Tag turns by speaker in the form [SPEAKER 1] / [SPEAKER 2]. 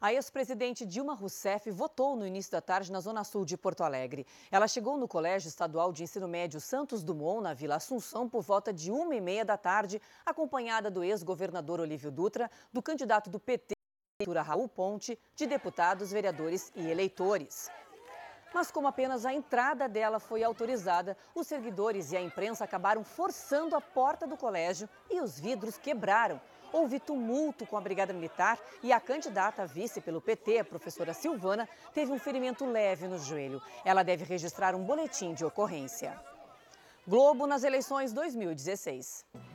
[SPEAKER 1] A ex-presidente Dilma Rousseff votou no início da tarde na Zona Sul de Porto Alegre. Ela chegou no Colégio Estadual de Ensino Médio Santos Dumont, na Vila Assunção, por volta de 1h30 da tarde, acompanhada do ex-governador Olívio Dutra, do candidato do PT, Raul Ponte, de deputados, vereadores e eleitores. Mas como apenas a entrada dela foi autorizada, os seguidores e a imprensa acabaram forçando a porta do colégio e os vidros quebraram. Houve tumulto com a Brigada Militar e a candidata a vice pelo PT, a professora Silvana, teve um ferimento leve no joelho. Ela deve registrar um boletim de ocorrência. Globo nas eleições 2016.